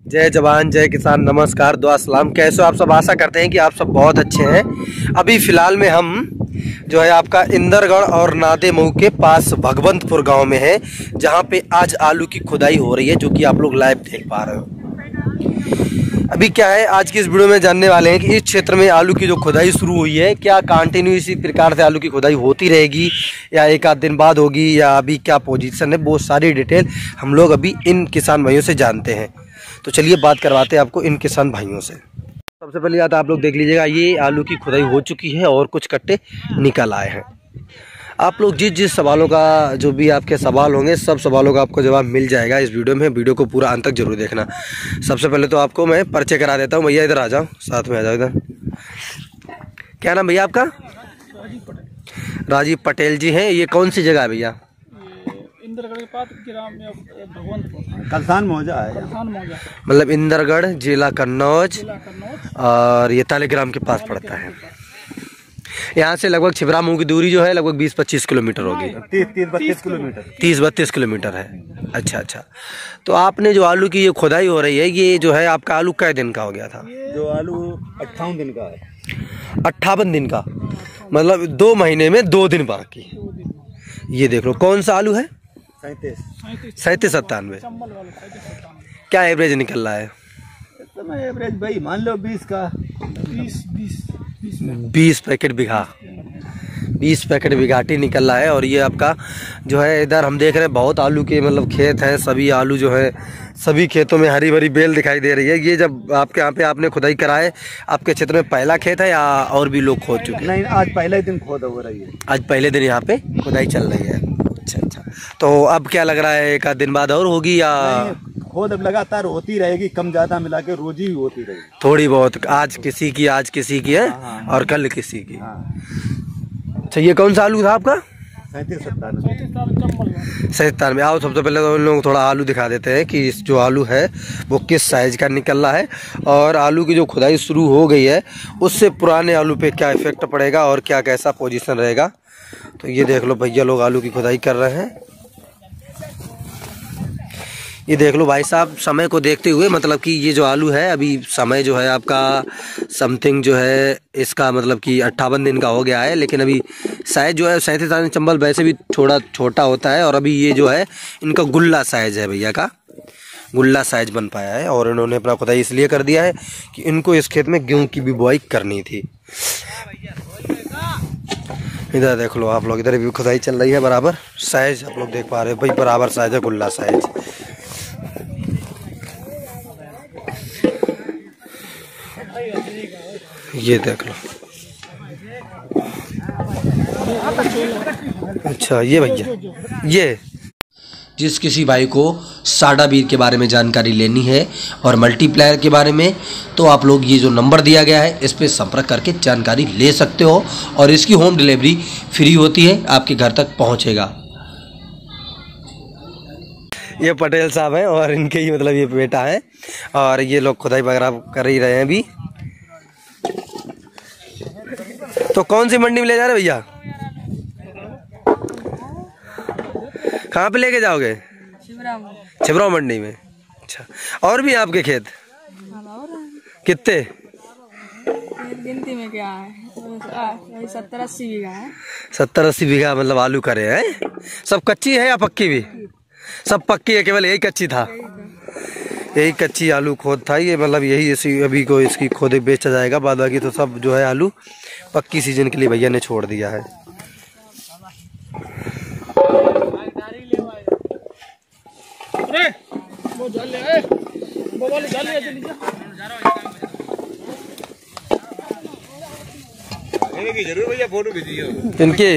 जय जवान जय किसान, नमस्कार, दुआ सलाम। कैसे हो आप सब? आशा करते हैं कि आप सब बहुत अच्छे हैं। अभी फ़िलहाल में हम जो है आपका इंदरगढ़ और नादे मऊ के पास भगवंतपुर गांव में है, जहां पे आज आलू की खुदाई हो रही है, जो कि आप लोग लाइव देख पा रहे हो। अभी क्या है, आज की इस वीडियो में जानने वाले हैं कि इस क्षेत्र में आलू की जो खुदाई शुरू हुई है, क्या कंटिन्यू इसी प्रकार से आलू की खुदाई होती रहेगी या एक आध दिन बाद होगी, या अभी क्या पोजीशन है, बहुत सारी डिटेल हम लोग अभी इन किसान भाइयों से जानते हैं। तो चलिए बात करवाते हैं आपको इन किसान भाइयों से। सबसे पहले बात आप लोग देख लीजिएगा, ये आलू की खुदाई हो चुकी है और कुछ कट्टे निकल आए हैं। आप लोग जिस सवालों का, जो भी आपके सवाल होंगे, सब सवालों का आपको जवाब मिल जाएगा इस वीडियो में। वीडियो को पूरा अंत तक जरूर देखना। सबसे पहले तो आपको मैं परिचय करा देता हूँ। भैया इधर आ जाओ, साथ में आ जाओ इधर। क्या नाम भैया आपका? राजीव पटेल जी हैं। ये कौन सी जगह है भैया? इंदरगढ़ के पास भगवंतपुर, कलसान मौजा है। मतलब इंदरगढ़ जिला कन्नौज और ये तालेग्राम के पास पड़ता है। यहाँ से लगभग छिबरा मऊ की दूरी जो है लगभग 20-25 किलोमीटर होगी। 30-32 किलोमीटर है। अच्छा अच्छा। तो आपने जो आलू की ये खुदाई हो रही है, ये जो है आपका आलू कै दिन का हो गया था? जो आलू 58 दिन का है। 58 दिन का, मतलब 2 महीने में 2 दिन बाकी। ये देख लो, कौन सा आलू है? 37-97। क्या एवरेज निकल रहा है? एवरेज भाई मान लो 20 का 20 पैकेट बीघा, 20 पैकेट बिघाटी निकल रहा है। और ये आपका जो है, इधर हम देख रहे हैं बहुत आलू के मतलब खेत हैं। सभी आलू जो है, सभी खेतों में हरी भरी बेल दिखाई दे रही है। ये जब आपके यहाँ पे आपने खुदाई कराए, आपके क्षेत्र में पहला खेत है या और भी लोग खोद चुके हैं? नहीं, आज पहले दिन खोद हो रही है। आज पहले दिन यहाँ पे खुदाई चल रही है। अच्छा अच्छा। तो अब क्या लग रहा है, एक आध दिन बाद और होगी या? खोद अब लगातार होती रहेगी, कम ज्यादा मिला के रोज ही होती रहेगी। थोड़ी बहुत, आज किसी की है और कल किसी की। अच्छा, ये कौन सा आलू था आपका? 37 में। आओ सबसे पहले तो उन लोग थोड़ा आलू दिखा देते हैं कि इस जो आलू है वो किस साइज का निकल रहा है, और आलू की जो खुदाई शुरू हो गई है उससे पुराने आलू पे क्या इफेक्ट पड़ेगा और क्या कैसा पोजीशन रहेगा। तो ये देख लो, भैया लोग आलू की खुदाई कर रहे हैं। ये देख लो भाई साहब, समय को देखते हुए, मतलब कि ये जो आलू है अभी समय जो है आपका समथिंग जो है इसका मतलब कि 58 दिन का हो गया है, लेकिन अभी साइज जो है 37 चंबल वैसे भी थोड़ा छोटा होता है। और अभी ये जो है इनका गुल्ला साइज है, भैया का गुल्ला साइज बन पाया है। और इन्होंने अपना खुदाई इसलिए कर दिया है कि इनको इस खेत में गेहूँ की भी बुआई करनी थी। इधर देख लो आप लोग, इधर भी खुदाई चल रही है बराबर। साइज आप लोग देख पा रहे हो भाई, बराबर साइज है, गुल्ला साइज। ये देख लो। अच्छा, ये भैया, ये जिस किसी भाई को साडा बीर के बारे में जानकारी लेनी है और मल्टीप्लायर के बारे में, तो आप लोग ये जो नंबर दिया गया है इस पे संपर्क करके जानकारी ले सकते हो। और इसकी होम डिलीवरी फ्री होती है, आपके घर तक पहुंचेगा। ये पटेल साहब हैं और इनके ही मतलब ये बेटा है, और ये लोग खुदाई वगैरह कर ही रहे हैं अभी। तो कौन सी मंडी में ले जा रहे भैया? कहाँ पे लेके जाओगे? छिबराव मंडी में। अच्छा, और भी आपके खेत कितने? गिनती में क्या है, 70-80 बीघा है। 70-80 बीघा मतलब आलू करे हैं। सब कच्ची है या पक्की भी? सब पक्की है, केवल यही कच्ची था। यही कच्ची आलू खोद था ये, मतलब यही इसी अभी को इसकी खोदे बेचा जाएगा। बाद बाकी तो सब जो है आलू पक्की सीजन के लिए भैया ने छोड़ दिया है। इनके